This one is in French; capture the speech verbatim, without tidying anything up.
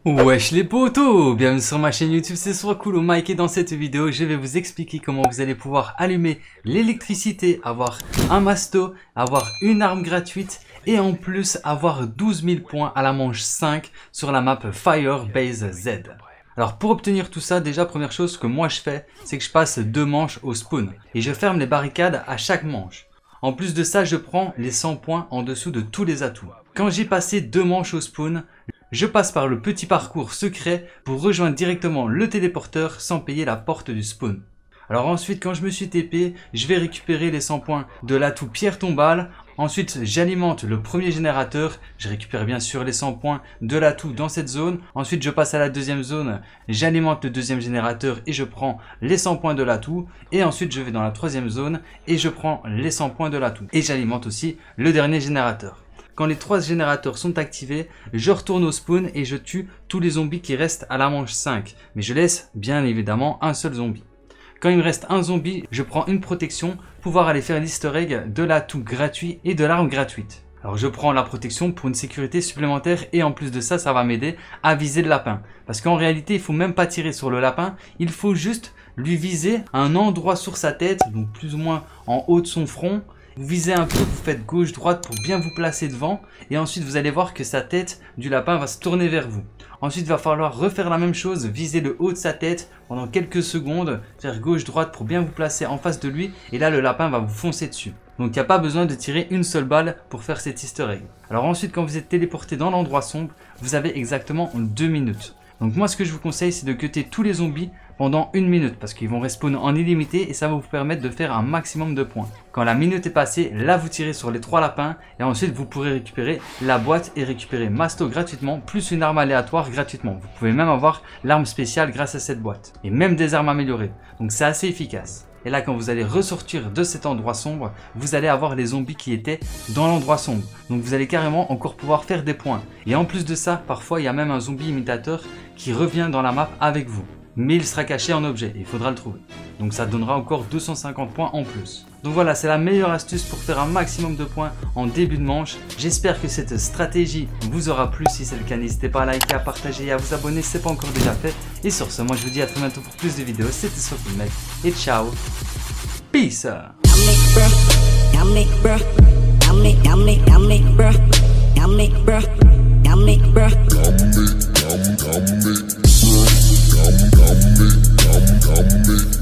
Wesh les potos, bienvenue sur ma chaîne YouTube, c'est Swakulu Mike et dans cette vidéo je vais vous expliquer comment vous allez pouvoir allumer l'électricité, avoir un masto, avoir une arme gratuite et en plus avoir douze mille points à la manche cinq sur la map Firebase Z. Alors pour obtenir tout ça, déjà première chose que moi je fais, c'est que je passe deux manches au spawn et je ferme les barricades à chaque manche. En plus de ça, je prends les cent points en dessous de tous les atouts. Quand j'ai passé deux manches au spawn, je passe par le petit parcours secret pour rejoindre directement le téléporteur sans payer la porte du spawn. Alors ensuite, quand je me suis T P, je vais récupérer les cent points de l'atout pierre tombale. Ensuite, j'alimente le premier générateur. Je récupère bien sûr les cent points de l'atout dans cette zone. Ensuite, je passe à la deuxième zone. J'alimente le deuxième générateur et je prends les cent points de l'atout. Et ensuite, je vais dans la troisième zone et je prends les cent points de l'atout. Et j'alimente aussi le dernier générateur. Quand les trois générateurs sont activés, je retourne au spawn et je tue tous les zombies qui restent à la manche cinq. Mais je laisse bien évidemment un seul zombie. Quand il me reste un zombie, je prends une protection pour pouvoir aller faire l'easter egg de l'atout gratuit et de l'arme gratuite. Alors je prends la protection pour une sécurité supplémentaire et en plus de ça, ça va m'aider à viser le lapin. Parce qu'en réalité, il ne faut même pas tirer sur le lapin, il faut juste lui viser un endroit sur sa tête, donc plus ou moins en haut de son front. Vous visez un peu, vous faites gauche-droite pour bien vous placer devant et ensuite vous allez voir que sa tête du lapin va se tourner vers vous. Ensuite, il va falloir refaire la même chose, viser le haut de sa tête pendant quelques secondes, faire gauche-droite pour bien vous placer en face de lui et là le lapin va vous foncer dessus. Donc il n'y a pas besoin de tirer une seule balle pour faire cet easter egg. Alors ensuite, quand vous êtes téléporté dans l'endroit sombre, vous avez exactement deux minutes. Donc moi ce que je vous conseille, c'est de cutter tous les zombies pendant une minute parce qu'ils vont respawn en illimité et ça va vous permettre de faire un maximum de points. Quand la minute est passée, là vous tirez sur les trois lapins et ensuite vous pourrez récupérer la boîte et récupérer masto gratuitement plus une arme aléatoire gratuitement. Vous pouvez même avoir l'arme spéciale grâce à cette boîte et même des armes améliorées. Donc c'est assez efficace. Et là, quand vous allez ressortir de cet endroit sombre, vous allez avoir les zombies qui étaient dans l'endroit sombre. Donc vous allez carrément encore pouvoir faire des points. Et en plus de ça, parfois il y a même un zombie imitateur qui revient dans la map avec vous. Mais il sera caché en objet et il faudra le trouver. Donc ça donnera encore deux cent cinquante points en plus. Donc voilà, c'est la meilleure astuce pour faire un maximum de points en début de manche. J'espère que cette stratégie vous aura plu. Si c'est le cas, n'hésitez pas à liker, à partager et à vous abonner si ce n'est pas encore déjà fait. Et sur ce, moi je vous dis à très bientôt pour plus de vidéos. C'était Swakulu Mike et ciao. Peace. Come, come, come, come.